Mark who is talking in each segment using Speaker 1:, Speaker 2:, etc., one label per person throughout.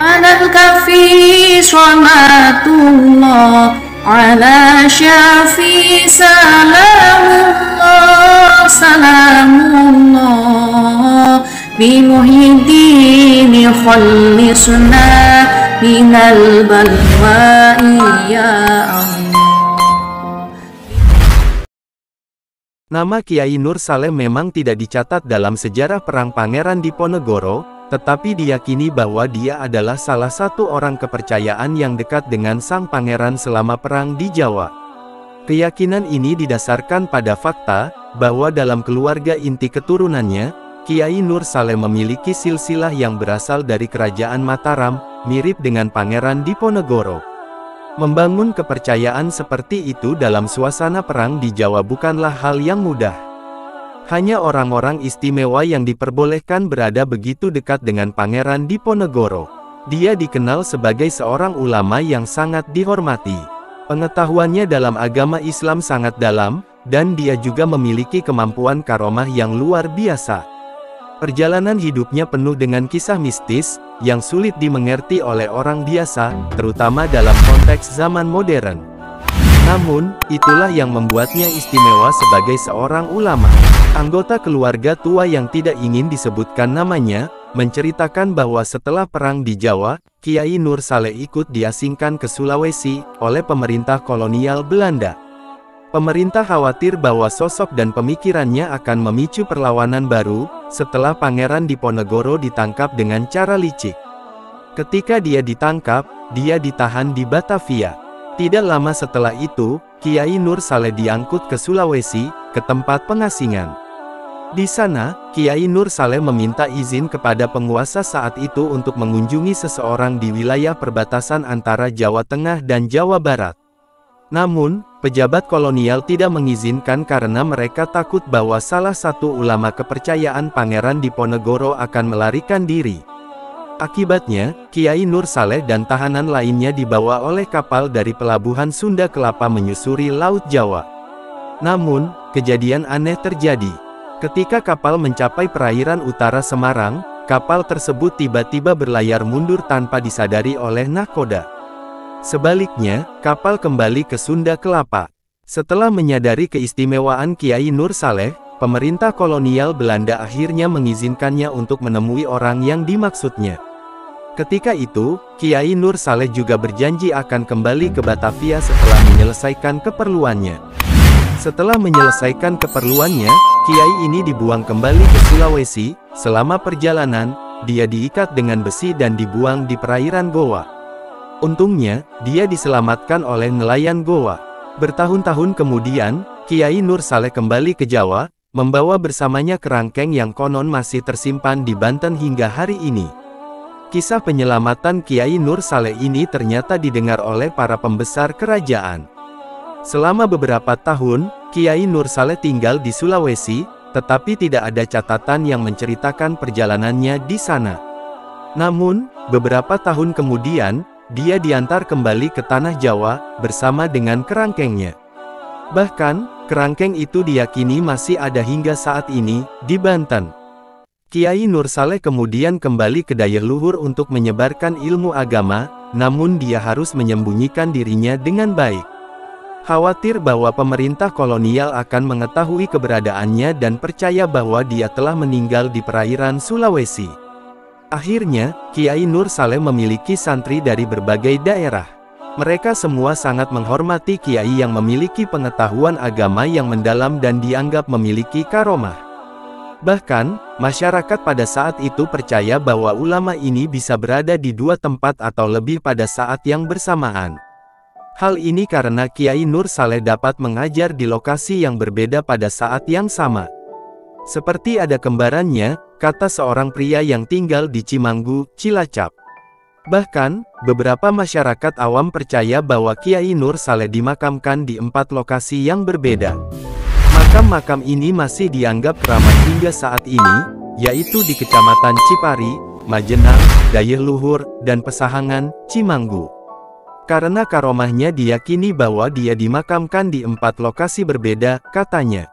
Speaker 1: Alal kafi salatullah ala syafi salamullah salamullah bi muhiddin khallisna minal balwa ya Allah.
Speaker 2: Nama Kiai Nur Saleh memang tidak dicatat dalam sejarah Perang Pangeran Diponegoro, tetapi diyakini bahwa dia adalah salah satu orang kepercayaan yang dekat dengan sang pangeran selama perang di Jawa. Keyakinan ini didasarkan pada fakta, bahwa dalam keluarga inti keturunannya, Kiai Nur Saleh memiliki silsilah yang berasal dari kerajaan Mataram, mirip dengan Pangeran Diponegoro. Membangun kepercayaan seperti itu dalam suasana perang di Jawa bukanlah hal yang mudah. Hanya orang-orang istimewa yang diperbolehkan berada begitu dekat dengan Pangeran Diponegoro. Dia dikenal sebagai seorang ulama yang sangat dihormati. Pengetahuannya dalam agama Islam sangat dalam, dan dia juga memiliki kemampuan karomah yang luar biasa. Perjalanan hidupnya penuh dengan kisah mistis, yang sulit dimengerti oleh orang biasa, terutama dalam konteks zaman modern. Namun, itulah yang membuatnya istimewa sebagai seorang ulama. Anggota keluarga tua yang tidak ingin disebutkan namanya, menceritakan bahwa setelah perang di Jawa, Kiai Nur Saleh ikut diasingkan ke Sulawesi, oleh pemerintah kolonial Belanda. Pemerintah khawatir bahwa sosok dan pemikirannya akan memicu perlawanan baru, setelah Pangeran Diponegoro ditangkap dengan cara licik. Ketika dia ditangkap, dia ditahan di Batavia. Tidak lama setelah itu, Kiai Nur Saleh diangkut ke Sulawesi, ke tempat pengasingan. Di sana, Kiai Nur Saleh meminta izin kepada penguasa saat itu untuk mengunjungi seseorang di wilayah perbatasan antara Jawa Tengah dan Jawa Barat. Namun, pejabat kolonial tidak mengizinkan karena mereka takut bahwa salah satu ulama kepercayaan Pangeran Diponegoro akan melarikan diri. Akibatnya, Kiai Nur Saleh dan tahanan lainnya dibawa oleh kapal dari pelabuhan Sunda Kelapa menyusuri Laut Jawa. Namun, kejadian aneh terjadi. Ketika kapal mencapai perairan utara Semarang, kapal tersebut tiba-tiba berlayar mundur tanpa disadari oleh nahkoda. Sebaliknya, kapal kembali ke Sunda Kelapa. Setelah menyadari keistimewaan Kiai Nur Saleh, pemerintah kolonial Belanda akhirnya mengizinkannya untuk menemui orang yang dimaksudnya. Ketika itu, Kiai Nur Saleh juga berjanji akan kembali ke Batavia setelah menyelesaikan keperluannya. Setelah menyelesaikan keperluannya, Kiai ini dibuang kembali ke Sulawesi. Selama perjalanan, dia diikat dengan besi dan dibuang di perairan Goa. Untungnya, dia diselamatkan oleh nelayan Goa. Bertahun-tahun kemudian, Kiai Nur Saleh kembali ke Jawa, membawa bersamanya kerangkeng yang konon masih tersimpan di Banten hingga hari ini. Kisah penyelamatan Kiai Nur Saleh ini ternyata didengar oleh para pembesar kerajaan. Selama beberapa tahun, Kiai Nur Saleh tinggal di Sulawesi, tetapi tidak ada catatan yang menceritakan perjalanannya di sana. Namun, beberapa tahun kemudian, dia diantar kembali ke tanah Jawa, bersama dengan kerangkengnya. Bahkan, kerangkeng itu diyakini masih ada hingga saat ini, di Banten. Kiai Nur Saleh kemudian kembali ke Dayeuhluhur untuk menyebarkan ilmu agama, namun dia harus menyembunyikan dirinya dengan baik. Khawatir bahwa pemerintah kolonial akan mengetahui keberadaannya dan percaya bahwa dia telah meninggal di perairan Sulawesi. Akhirnya, Kiai Nur Saleh memiliki santri dari berbagai daerah. Mereka semua sangat menghormati Kiai yang memiliki pengetahuan agama yang mendalam dan dianggap memiliki karomah. Bahkan, masyarakat pada saat itu percaya bahwa ulama ini bisa berada di dua tempat atau lebih pada saat yang bersamaan. Hal ini karena Kiai Nur Saleh dapat mengajar di lokasi yang berbeda pada saat yang sama. Seperti ada kembarannya, kata seorang pria yang tinggal di Cimanggu, Cilacap. Bahkan, beberapa masyarakat awam percaya bahwa Kiai Nur Saleh dimakamkan di 4 lokasi yang berbeda. Makam-makam ini masih dianggap keramat hingga saat ini, yaitu di Kecamatan Cipari, Majenang, Dayeuhluhur, dan Pesahangan, Cimanggu. Karena karomahnya diyakini bahwa dia dimakamkan di 4 lokasi berbeda, katanya.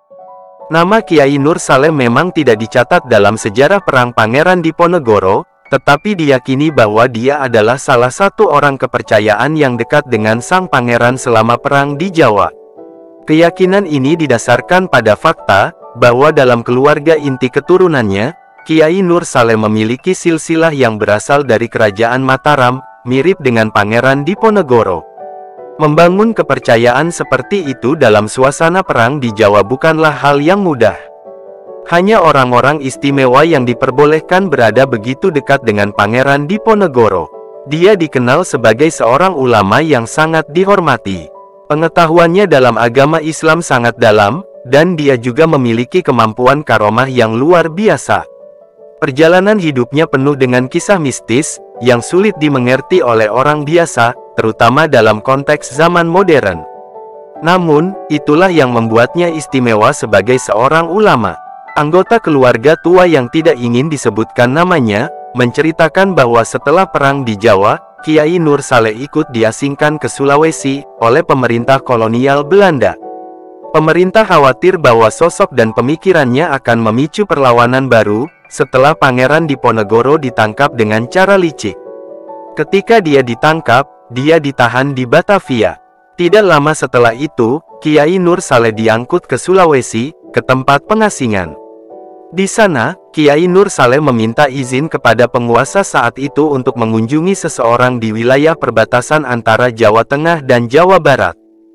Speaker 2: Nama Kiai Nur Saleh memang tidak dicatat dalam sejarah Perang Pangeran Diponegoro, tetapi diyakini bahwa dia adalah salah satu orang kepercayaan yang dekat dengan sang pangeran selama perang di Jawa. Keyakinan ini didasarkan pada fakta bahwa dalam keluarga inti keturunannya, Kiai Nur Saleh memiliki silsilah yang berasal dari kerajaan Mataram, mirip dengan Pangeran Diponegoro. Membangun kepercayaan seperti itu dalam suasana perang di Jawa bukanlah hal yang mudah. Hanya orang-orang istimewa yang diperbolehkan berada begitu dekat dengan Pangeran Diponegoro. Dia dikenal sebagai seorang ulama yang sangat dihormati. Pengetahuannya dalam agama Islam sangat dalam, dan dia juga memiliki kemampuan karomah yang luar biasa. Perjalanan hidupnya penuh dengan kisah mistis, yang sulit dimengerti oleh orang biasa, terutama dalam konteks zaman modern. Namun, itulah yang membuatnya istimewa sebagai seorang ulama. Anggota keluarga tua yang tidak ingin disebutkan namanya, menceritakan bahwa setelah perang di Jawa, Kiai Nur Saleh ikut diasingkan ke Sulawesi, oleh pemerintah kolonial Belanda. Pemerintah khawatir bahwa sosok dan pemikirannya akan memicu perlawanan baru, setelah Pangeran Diponegoro ditangkap dengan cara licik. Ketika dia ditangkap, dia ditahan di Batavia. Tidak lama setelah itu, Kiai Nur Saleh diangkut ke Sulawesi, ke tempat pengasingan. Di sana, Kiai Nur Saleh meminta izin kepada penguasa saat itu untuk mengunjungi seseorang di wilayah perbatasan antara Jawa Tengah dan Jawa Barat.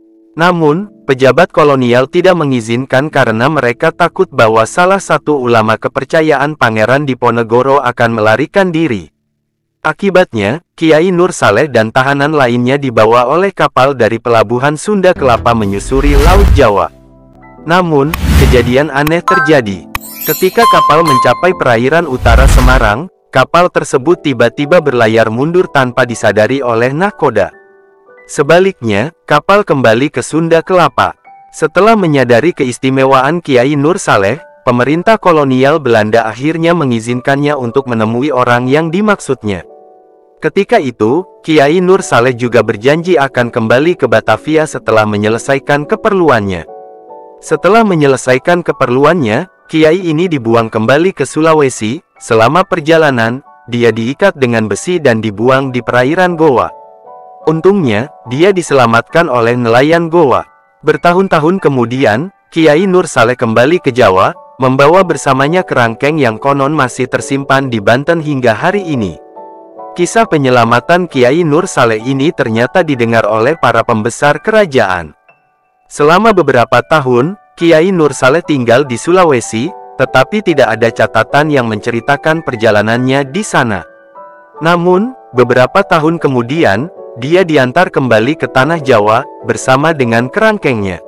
Speaker 2: Namun, pejabat kolonial tidak mengizinkan karena mereka takut bahwa salah satu ulama kepercayaan Pangeran Diponegoro akan melarikan diri. Akibatnya, Kiai Nur Saleh dan tahanan lainnya dibawa oleh kapal dari pelabuhan Sunda Kelapa menyusuri Laut Jawa. Namun, kejadian aneh terjadi. Ketika kapal mencapai perairan utara Semarang, kapal tersebut tiba-tiba berlayar mundur tanpa disadari oleh nahkoda. Sebaliknya, kapal kembali ke Sunda Kelapa. Setelah menyadari keistimewaan Kiai Nur Saleh, pemerintah kolonial Belanda akhirnya mengizinkannya untuk menemui orang yang dimaksudnya. Ketika itu, Kiai Nur Saleh juga berjanji akan kembali ke Batavia setelah menyelesaikan keperluannya. Setelah menyelesaikan keperluannya, Kiai ini dibuang kembali ke Sulawesi. Selama perjalanan, dia diikat dengan besi dan dibuang di perairan Goa. Untungnya, dia diselamatkan oleh nelayan Goa. Bertahun-tahun kemudian, Kiai Nur Saleh kembali ke Jawa, membawa bersamanya kerangkeng yang konon masih tersimpan di Banten hingga hari ini. Kisah penyelamatan Kiai Nur Saleh ini ternyata didengar oleh para pembesar kerajaan. Selama beberapa tahun, Kiai Nur Saleh tinggal di Sulawesi, tetapi tidak ada catatan yang menceritakan perjalanannya di sana. Namun, beberapa tahun kemudian, dia diantar kembali ke tanah Jawa, bersama dengan kerangkengnya.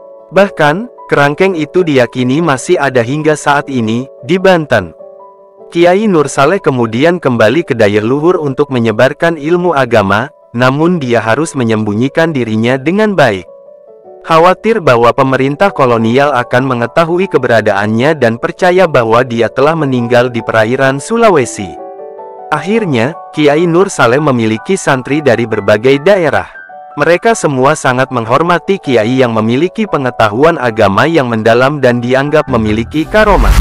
Speaker 2: Bahkan, kerangkeng itu diyakini masih ada hingga saat ini, di Banten. Kiai Nur Saleh kemudian kembali ke Dayaluhur untuk menyebarkan ilmu agama, namun dia harus menyembunyikan dirinya dengan baik. Khawatir bahwa pemerintah kolonial akan mengetahui keberadaannya dan percaya bahwa dia telah meninggal di perairan Sulawesi. Akhirnya, Kiai Nur Saleh memiliki santri dari berbagai daerah. Mereka semua sangat menghormati kiai yang memiliki pengetahuan agama yang mendalam dan dianggap memiliki karomah.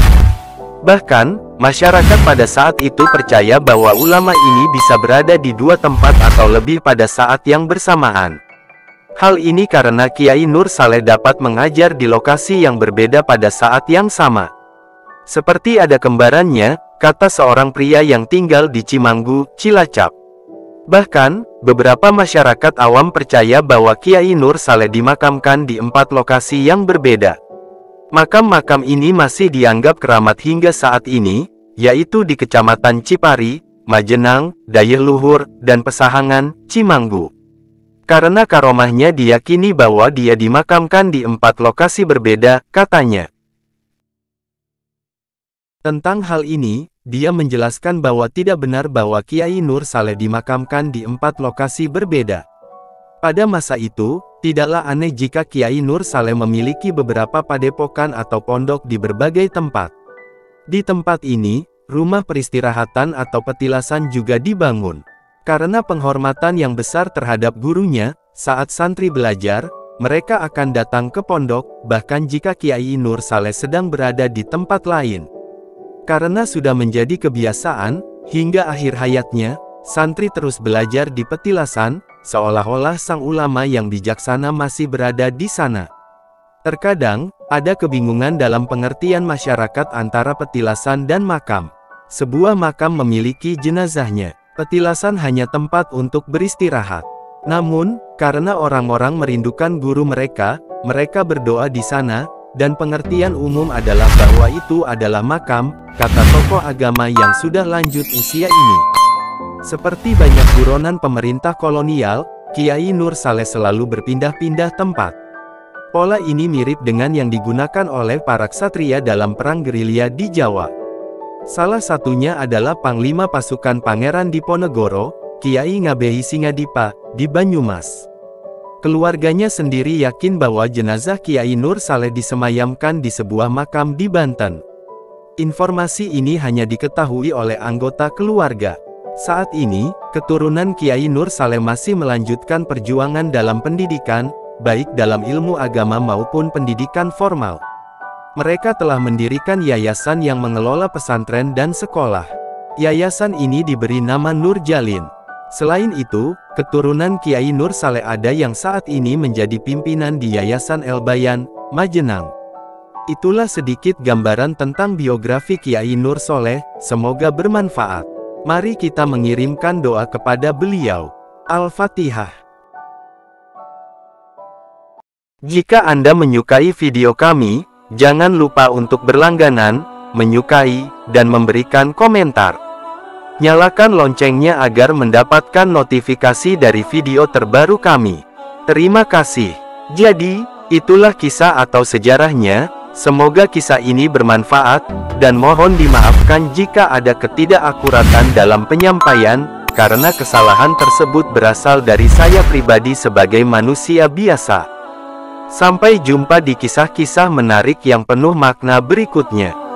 Speaker 2: Bahkan, masyarakat pada saat itu percaya bahwa ulama ini bisa berada di dua tempat atau lebih pada saat yang bersamaan. Hal ini karena Kiai Nur Saleh dapat mengajar di lokasi yang berbeda pada saat yang sama. Seperti ada kembarannya, kata seorang pria yang tinggal di Cimanggu, Cilacap. Bahkan, beberapa masyarakat awam percaya bahwa Kiai Nur Saleh dimakamkan di 4 lokasi yang berbeda. Makam-makam ini masih dianggap keramat hingga saat ini, yaitu di Kecamatan Cipari, Majenang, Dayaluhur, dan Pesahangan, Cimanggu. Karena karomahnya diyakini bahwa dia dimakamkan di 4 lokasi berbeda, katanya. Tentang hal ini, dia menjelaskan bahwa tidak benar bahwa Kiai Nur Saleh dimakamkan di 4 lokasi berbeda. Pada masa itu, tidaklah aneh jika Kiai Nur Saleh memiliki beberapa padepokan atau pondok di berbagai tempat. Di tempat ini, rumah peristirahatan atau petilasan juga dibangun. Karena penghormatan yang besar terhadap gurunya, saat santri belajar, mereka akan datang ke pondok, bahkan jika Kiai Nur Saleh sedang berada di tempat lain. Karena sudah menjadi kebiasaan, Hingga akhir hayatnya, santri terus belajar di petilasan, seolah-olah sang ulama yang bijaksana masih berada di sana. Terkadang, ada kebingungan dalam pengertian masyarakat antara petilasan dan makam. Sebuah makam memiliki jenazahnya. Petilasan hanya tempat untuk beristirahat. Namun, karena orang-orang merindukan guru mereka berdoa di sana, dan pengertian umum adalah bahwa itu adalah makam, kata tokoh agama yang sudah lanjut usia ini. Seperti banyak buronan pemerintah kolonial, Kiai Nur Saleh selalu berpindah-pindah tempat. Pola ini mirip dengan yang digunakan oleh para ksatria dalam perang gerilya di Jawa. Salah satunya adalah Panglima Pasukan Pangeran Diponegoro, Kiai Ngabehi Singadipa, di Banyumas. Keluarganya sendiri yakin bahwa jenazah Kiai Nur Saleh disemayamkan di sebuah makam di Banten. Informasi ini hanya diketahui oleh anggota keluarga. Saat ini, keturunan Kiai Nur Saleh masih melanjutkan perjuangan dalam pendidikan, baik dalam ilmu agama maupun pendidikan formal. Mereka telah mendirikan yayasan yang mengelola pesantren dan sekolah. Yayasan ini diberi nama Nur Jalin. Selain itu, keturunan Kiai Nur Saleh ada yang saat ini menjadi pimpinan di Yayasan El Bayan, Majenang. Itulah sedikit gambaran tentang biografi Kiai Nur Saleh, semoga bermanfaat. Mari kita mengirimkan doa kepada beliau. Al-Fatihah. Jika Anda menyukai video kami, jangan lupa untuk berlangganan, menyukai, dan memberikan komentar. Nyalakan loncengnya agar mendapatkan notifikasi dari video terbaru kami. Terima kasih. Jadi, itulah kisah atau sejarahnya. Semoga kisah ini bermanfaat, dan mohon dimaafkan jika ada ketidakakuratan dalam penyampaian, karena kesalahan tersebut berasal dari saya pribadi sebagai manusia biasa. Sampai jumpa di kisah-kisah menarik yang penuh makna berikutnya.